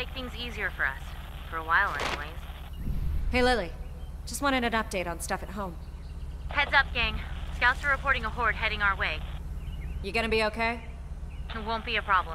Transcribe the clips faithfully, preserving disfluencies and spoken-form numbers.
make things easier for us. For a while, anyways. Hey, Lily. Just wanted an update on stuff at home. Heads up, gang. Scouts are reporting a horde heading our way. You gonna be okay? It won't be a problem.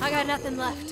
I got nothing left.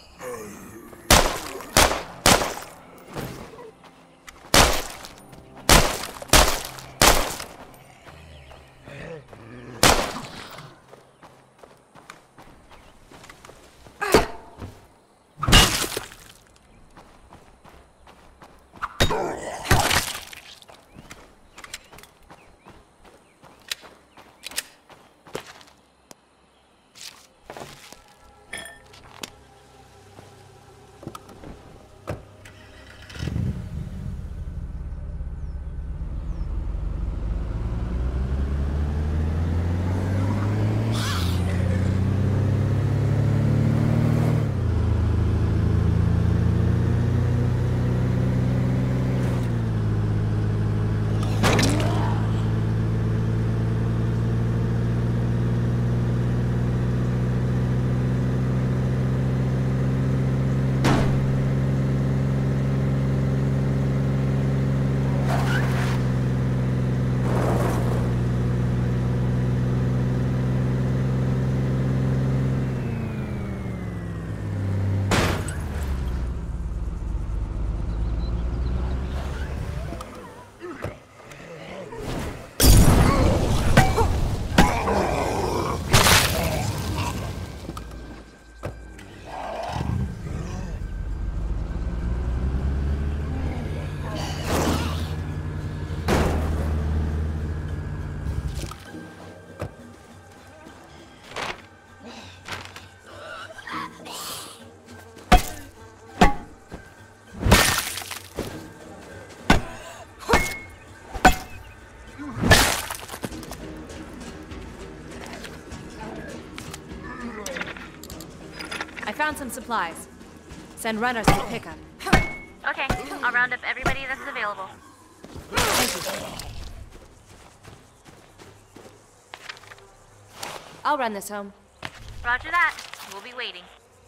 I found some supplies. Send runners to pick up. Okay, I'll round up everybody that's available. Thank you. I'll run this home. Roger that. We'll be waiting.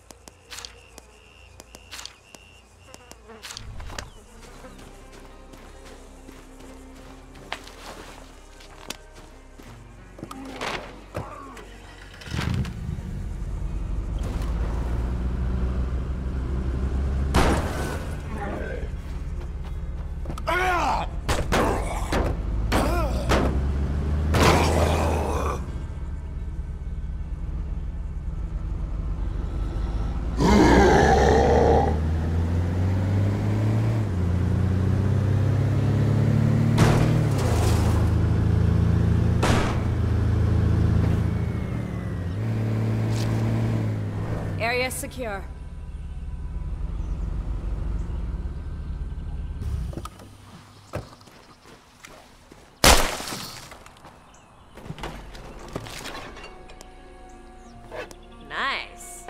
Area secure. Nice.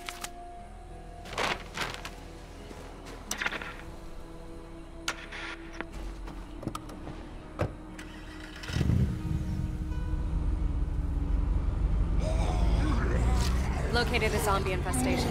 Located a zombie infestation.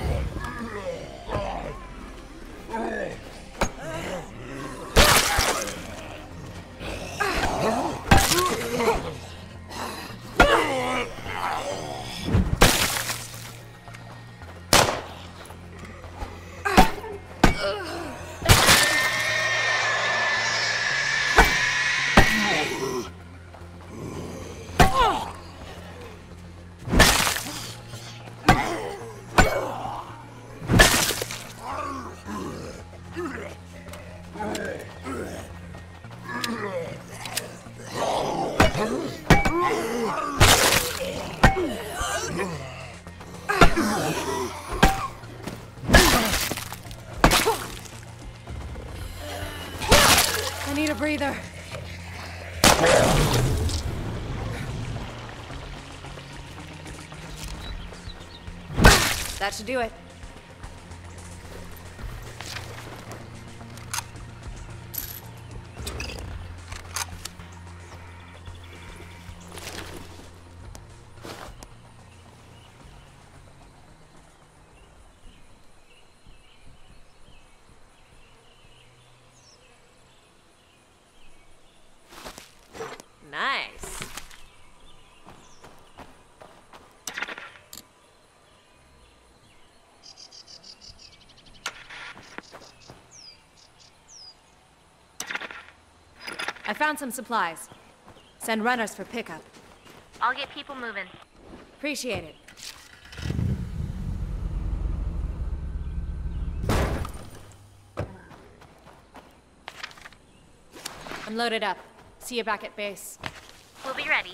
I need a breather. That should do it. Nice. found some supplies. Send runners for pickup. I'll get people moving. Appreciate it. I'm loaded up. See you back at base. We'll be ready.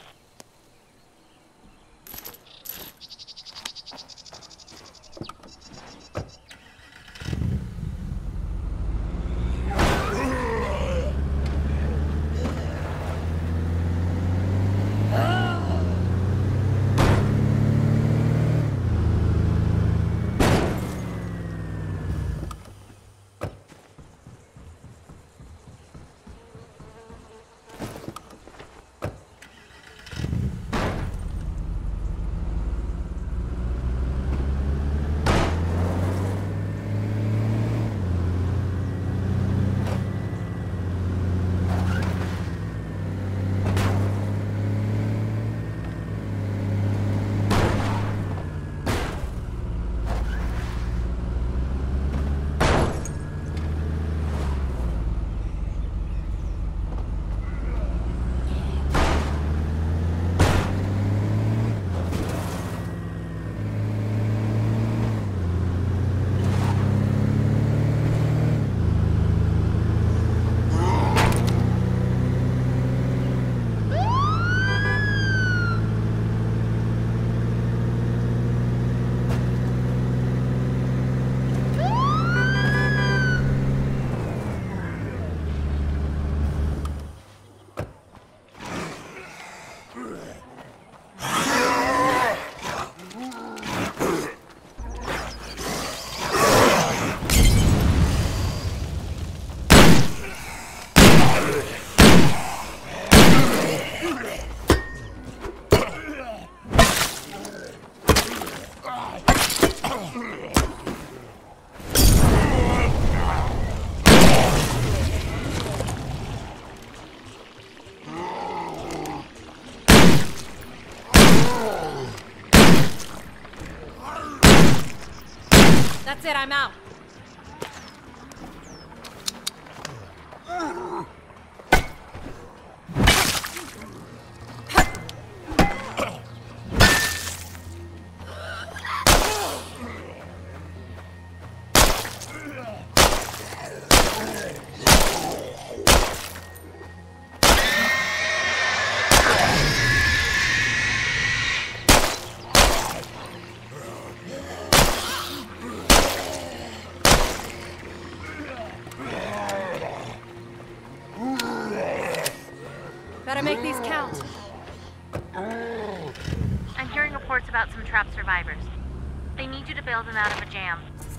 That's it, I'm out. Better make these count. I'm hearing reports about some trapped survivors. They need you to bail them out of a jam.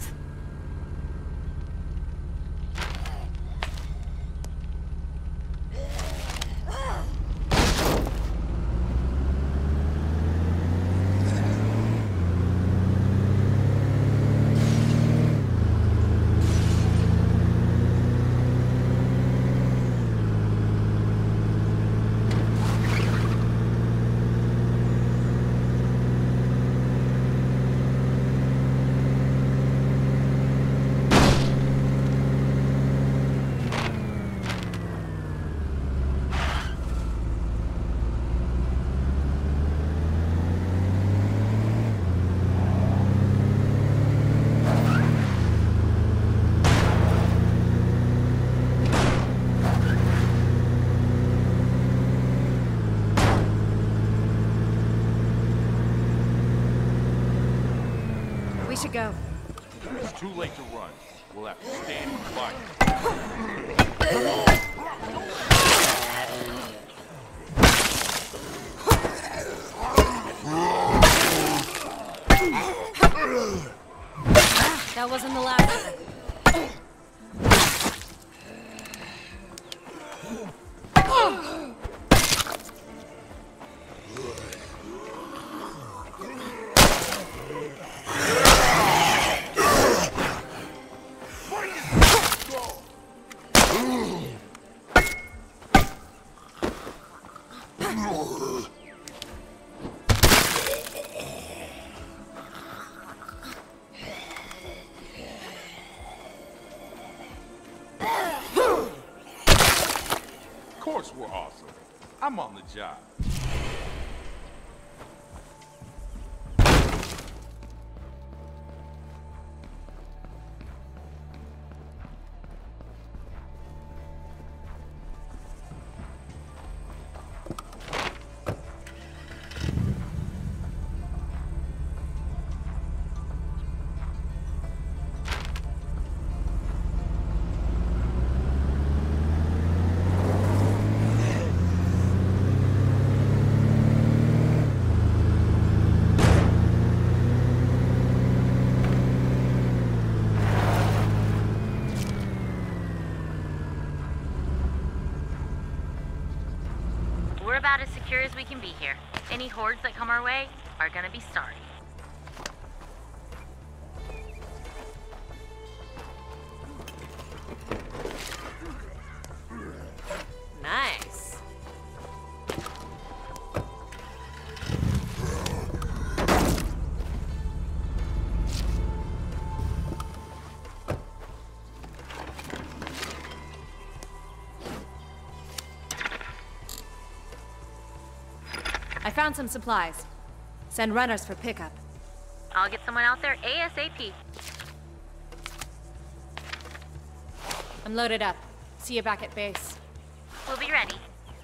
We should go. It's too late to run. We'll have to stand and fight. That wasn't the last of it. I'm on the job. We're about as secure as we can be here. Any hordes that come our way are gonna be sorry. Nice. I found some supplies. Send runners for pickup. I'll get someone out there ASAP. I'm loaded up. See you back at base. We'll be ready.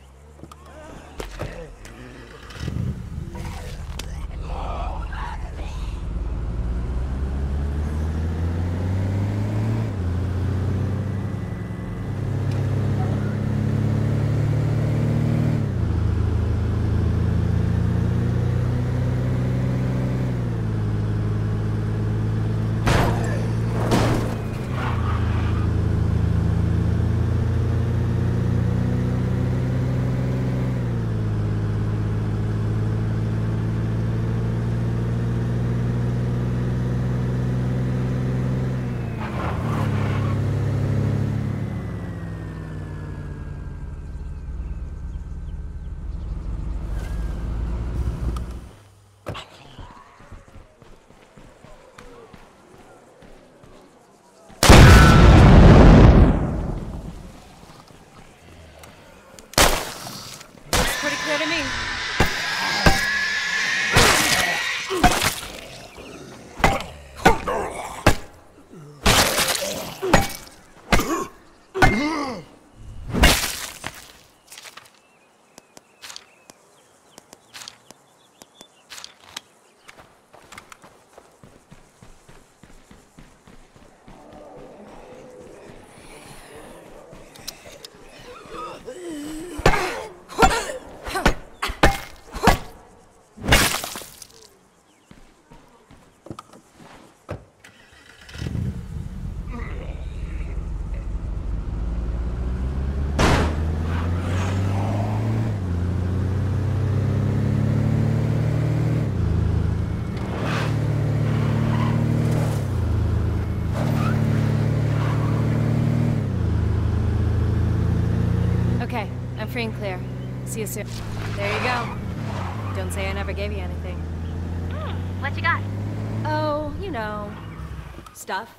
Pretty clear to me. Okay, I'm free and clear. See you soon. There you go. Don't say I never gave you anything. Hmm, what you got? Oh, you know, stuff.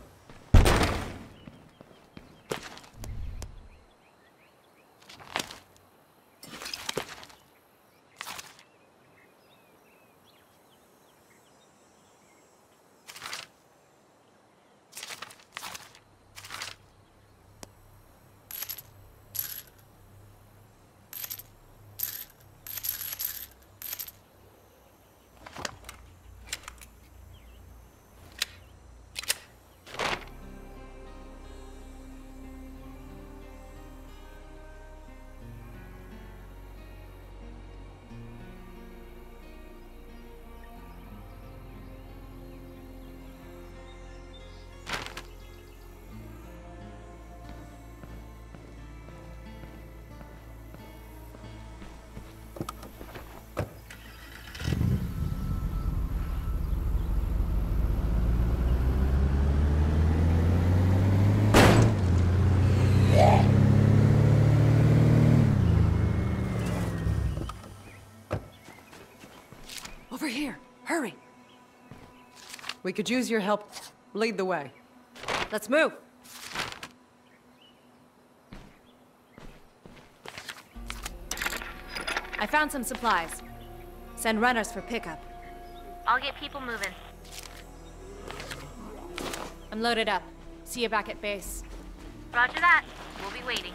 Over here! Hurry! We could use your help. Lead the way. Let's move. I found some supplies. Send runners for pickup. I'll get people moving. I'm loaded up. See you back at base. Roger that. We'll be waiting.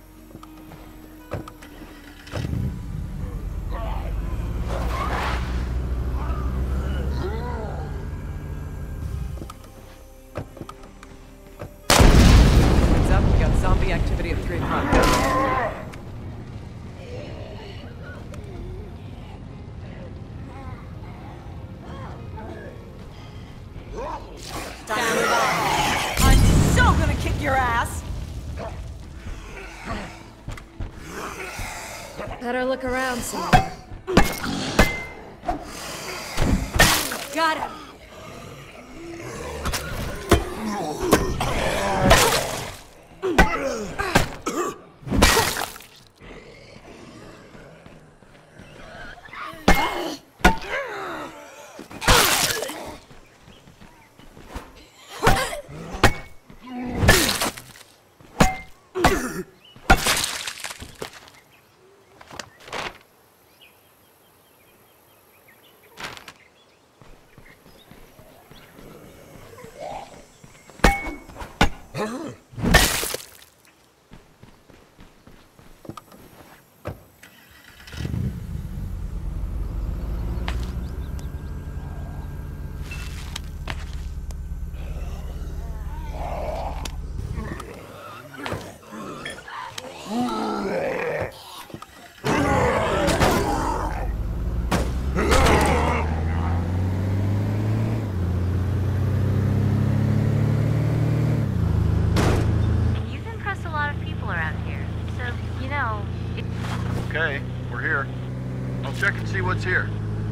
Heads up, we got zombie activity at three o'clock. I'm so gonna kick your ass! Better look around some more. Got him! Okay, we're here. I'll check and see what's here.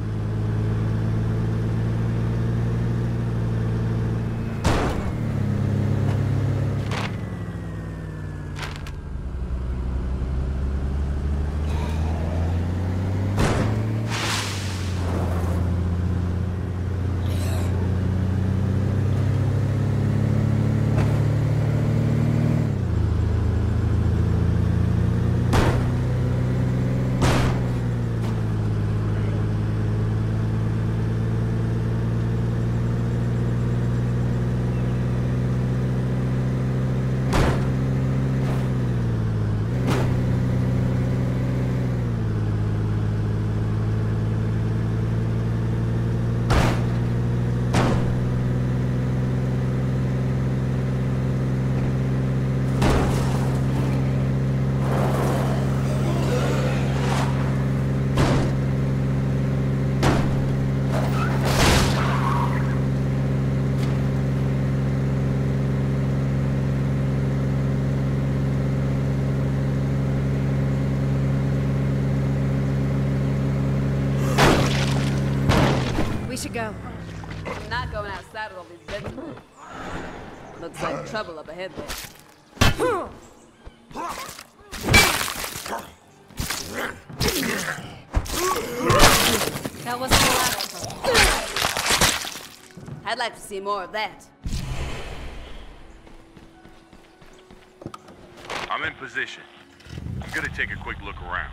We should go. I'm not going outside with all these dead people. Looks like trouble up ahead there. That wasn't the last one. I'd like to see more of that. I'm in position. I'm gonna take a quick look around.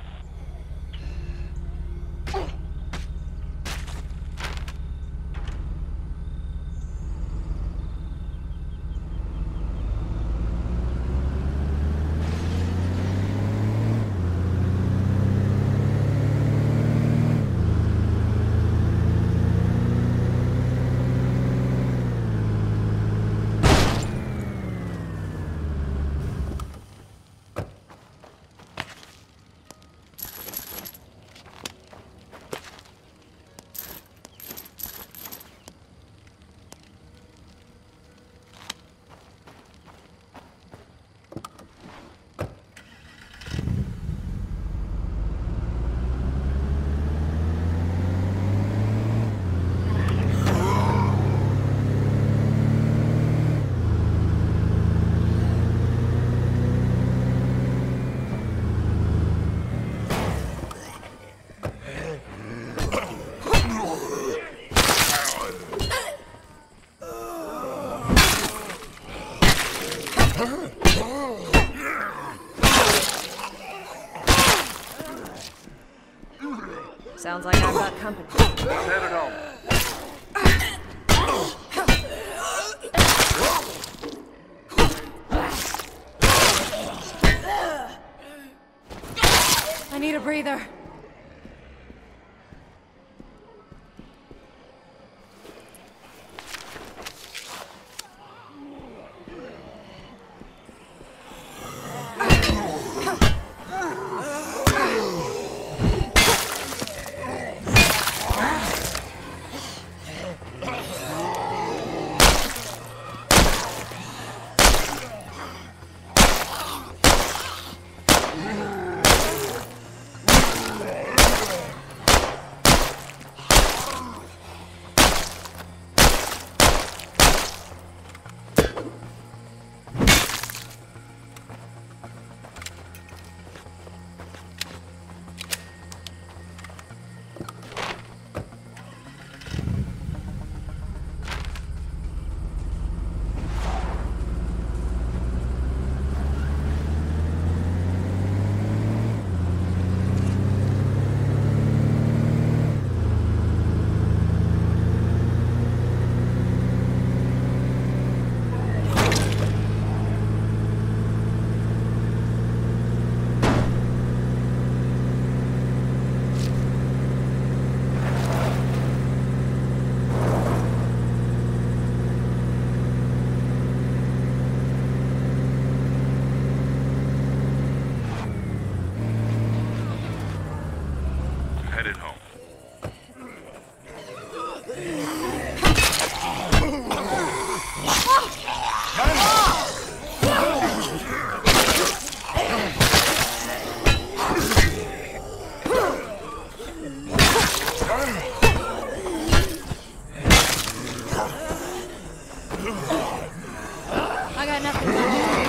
Sounds like I've got company. Let's head it home. I need a breather. Headed home. I got nothing left.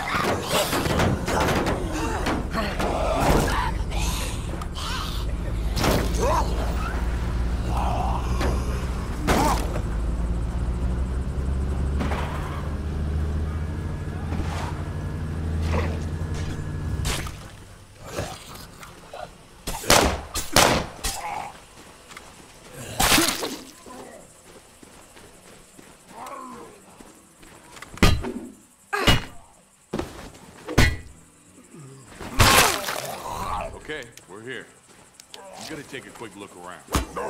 Okay, we're here. I'm gonna take a quick look around.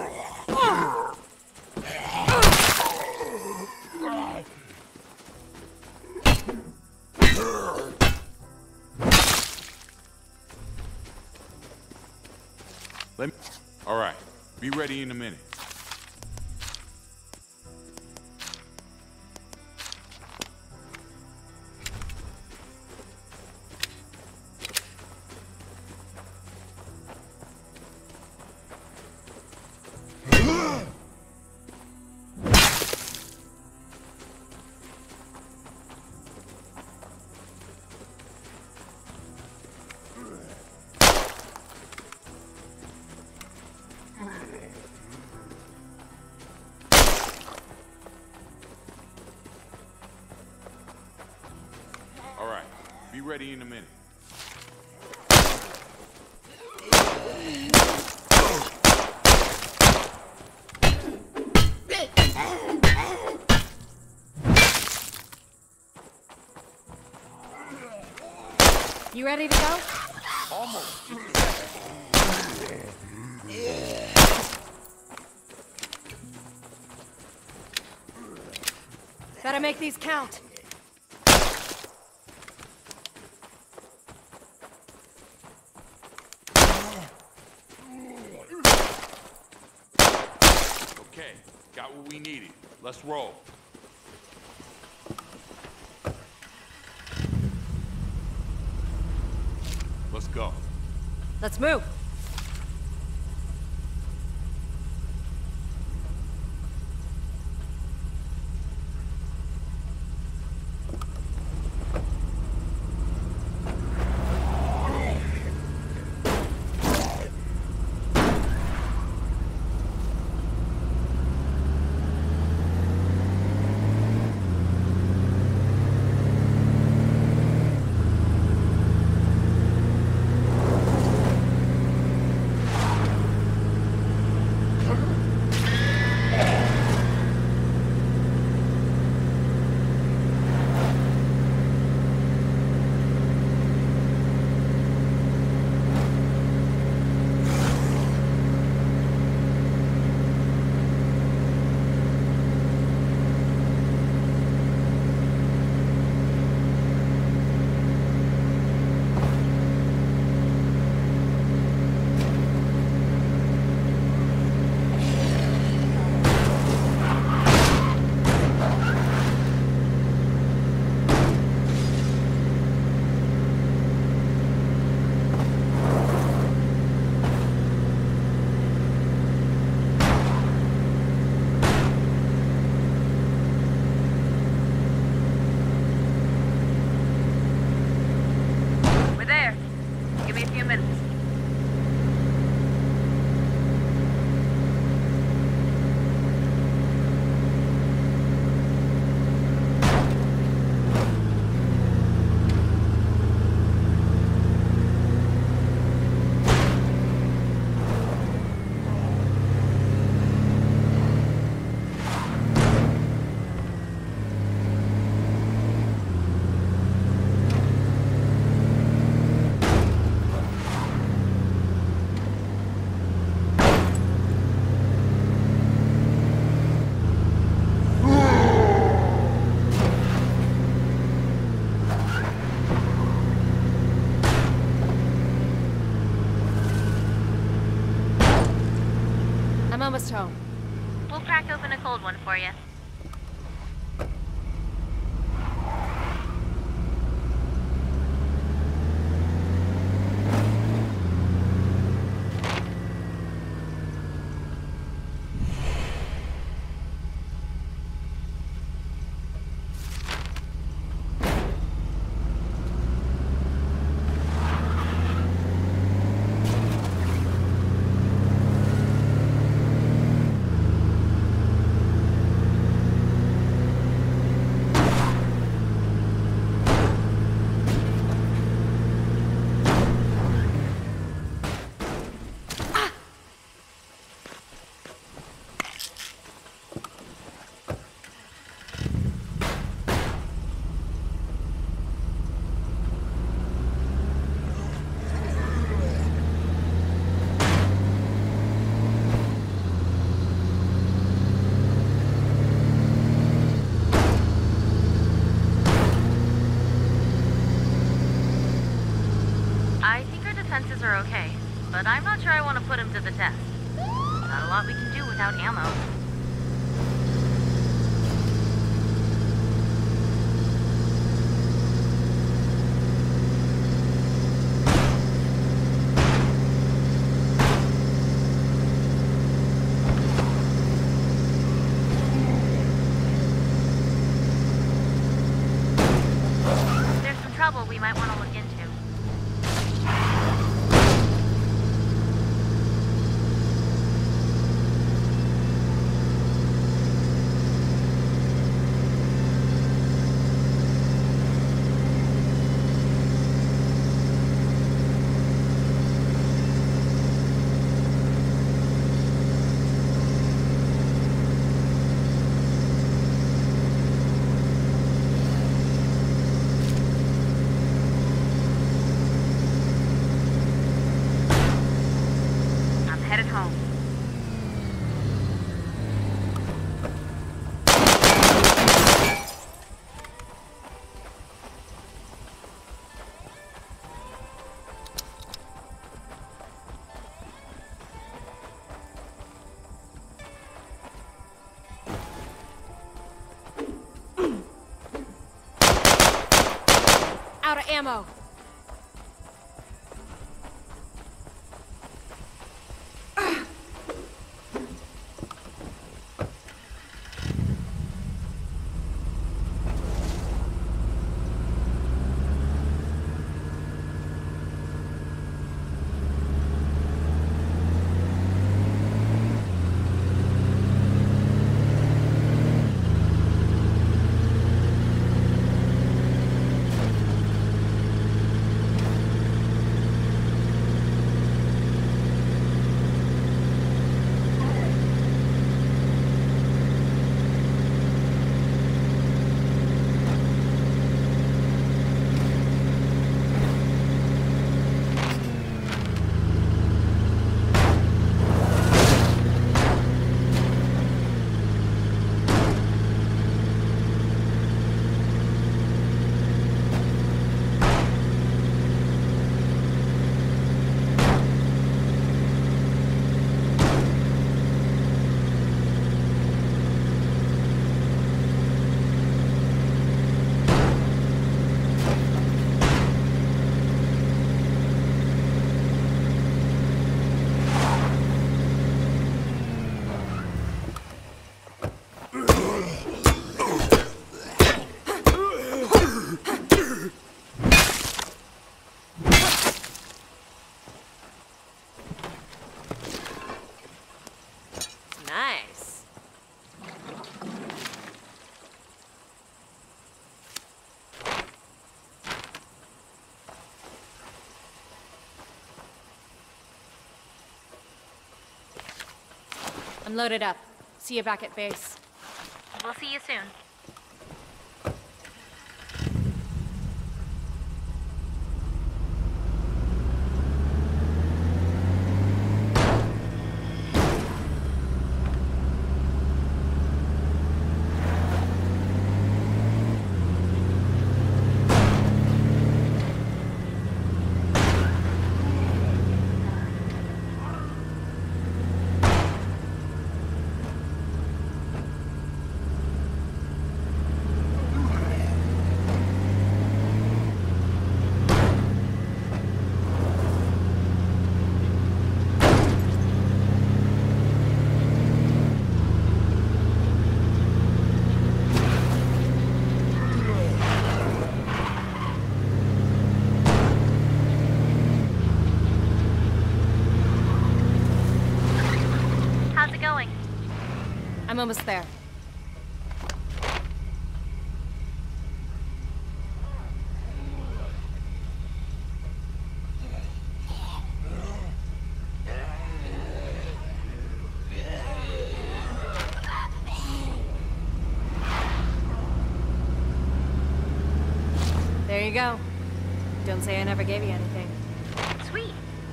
Let me... All right, be ready in a minute. All right, be ready in a minute. You ready to go? Almost. Gotta make these count. Okay, got what we needed. Let's roll. Let's go. Let's move. almost home. We'll crack open a cold one for you. Defenses are okay, but I'm not sure I want to put him to the test. Not a lot we can do without ammo. There's some trouble we might want to look into. Out of ammo. Nice. I'm loaded up. See you back at base. We'll see you soon. I'm almost there. There you go. Don't say I never gave you anything. Sweet.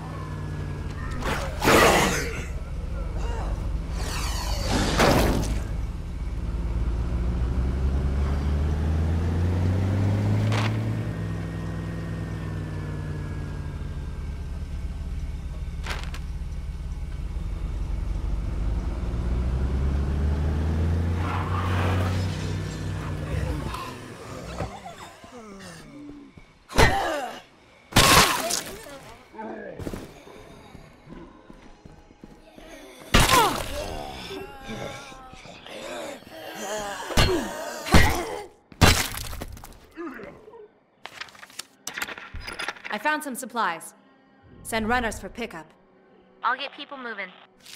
I found some supplies. Send runners for pickup. I'll get people moving.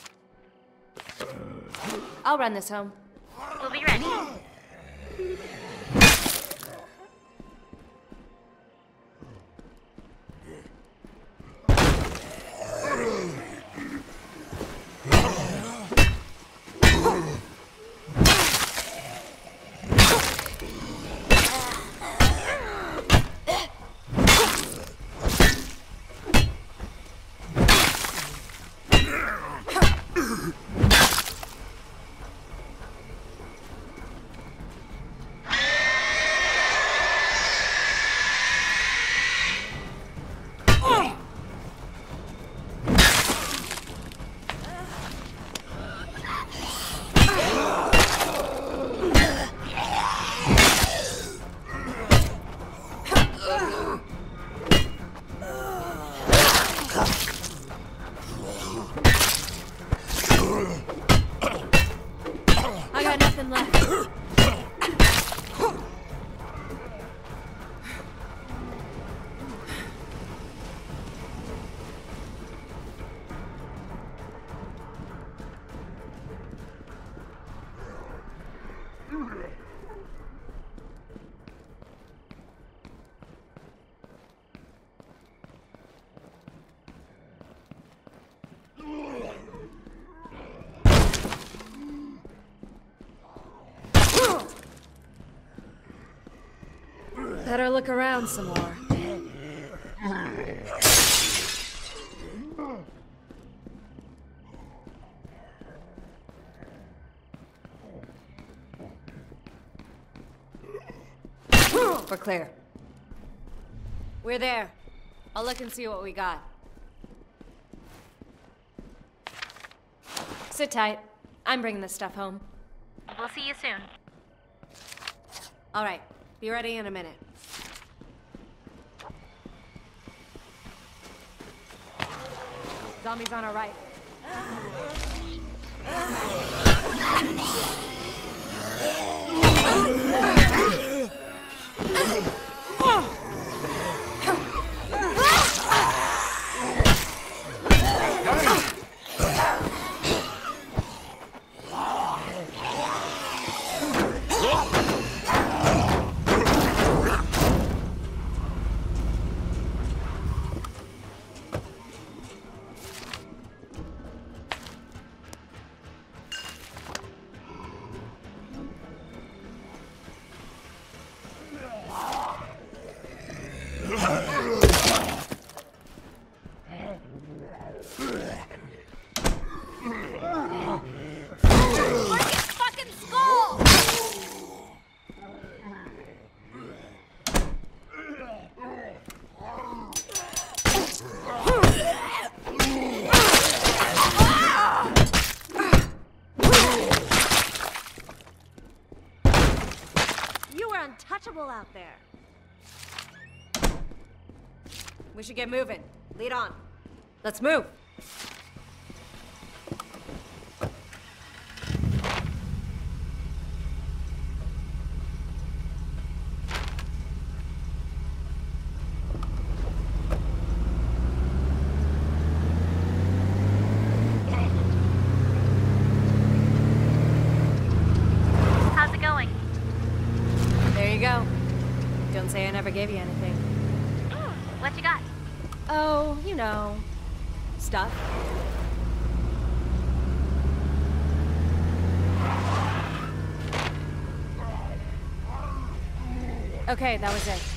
I'll run this home. We'll be ready. I got nothing left. Better look around some more. We're clear. We're there. I'll look and see what we got. Sit tight. I'm bringing this stuff home. We'll see you soon. All right. Be ready in a minute. Zombies on our right. Untouchable out there. We should get moving. Lead on. Let's move. never gave you anything. What you got? Oh, you know, stuff. Okay, that was it.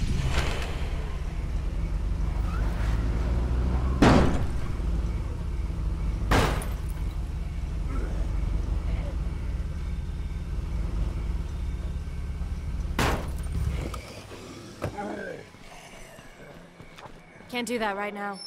Can't do that right now.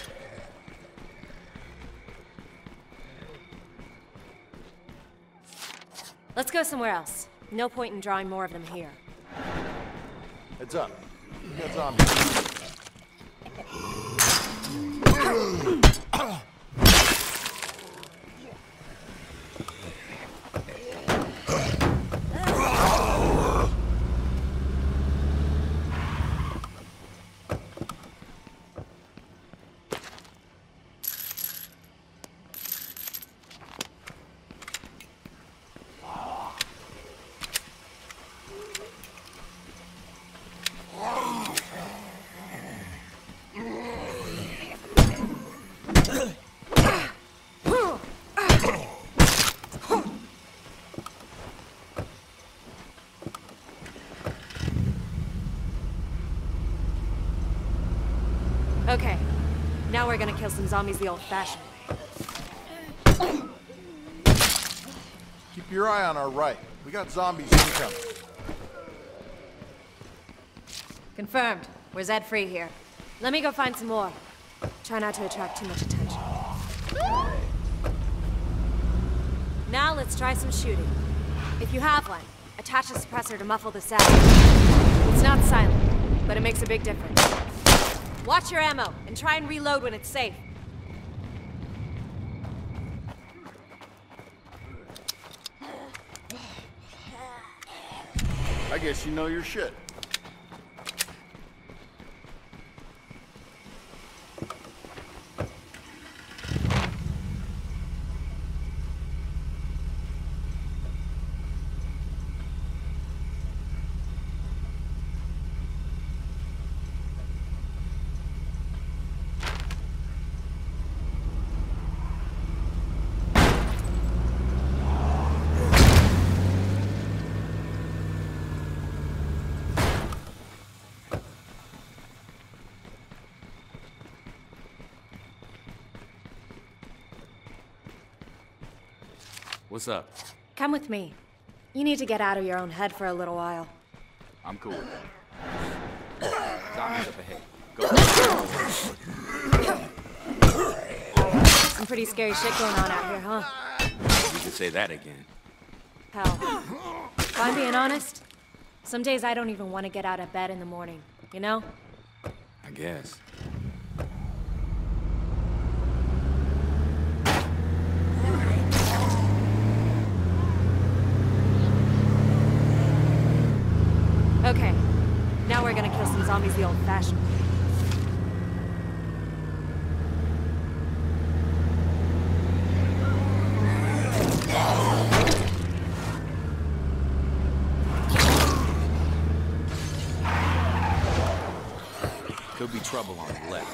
Let's go somewhere else. No point in drawing more of them here. Heads up. We got zombies. Okay, now we're gonna kill some zombies the old-fashioned way. Keep your eye on our right. We got zombies incoming. Confirmed. We're Zed-free here. Let me go find some more. Try not to attract too much attention. Now let's try some shooting. If you have one, attach a suppressor to muffle the sound. It's not silent, but it makes a big difference. Watch your ammo, and try and reload when it's safe. I guess you know your shit. What's up? Come with me. You need to get out of your own head for a little while. I'm cool. Zombies up ahead. Go. Some pretty scary shit going on out here, huh? You can say that again. Hell. If I'm being honest, some days I don't even want to get out of bed in the morning, you know? I guess. Okay, now we're gonna kill some zombies the old-fashioned way. Could be trouble on the left.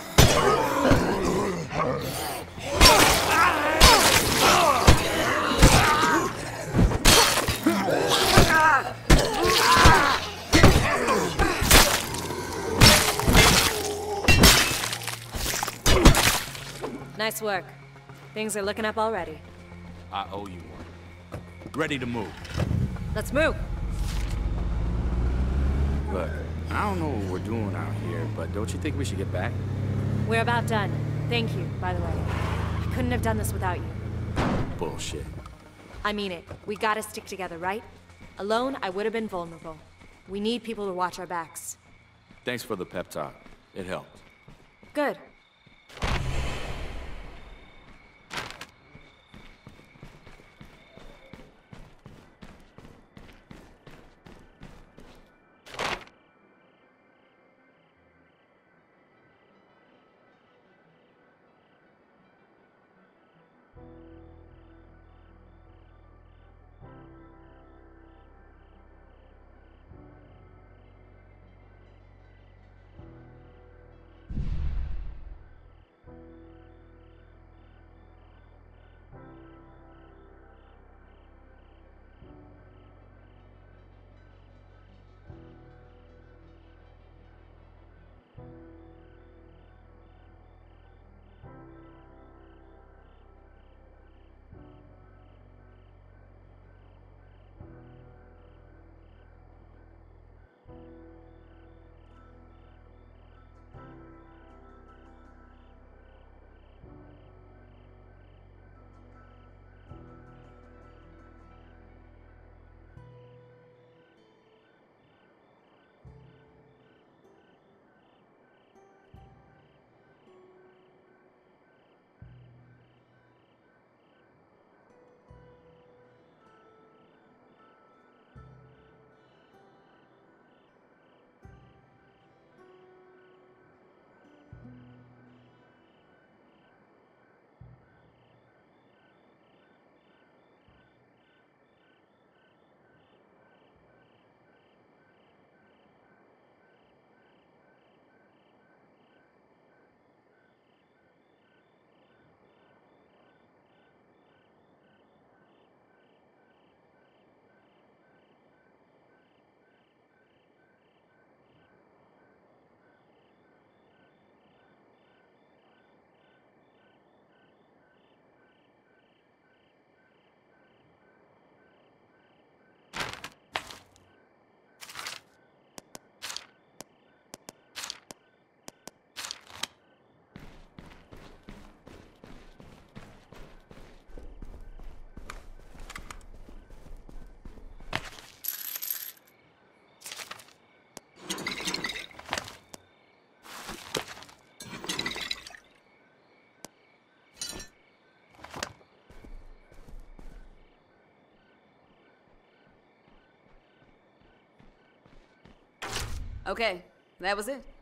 Nice work. Things are looking up already. I owe you one. Ready to move. Let's move. Look, I don't know what we're doing out here, but don't you think we should get back? We're about done. Thank you, by the way. I couldn't have done this without you. Bullshit. I mean it. We gotta stick together, right? Alone, I would have been vulnerable. We need people to watch our backs. Thanks for the pep talk. It helped. Good. Okay, that was it.